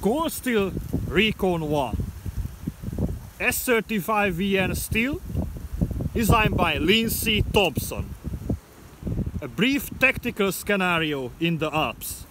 Core Steel Recon 1 S35VN steel, designed by Lindsay Thompson. A brief tactical scenario in the Alps.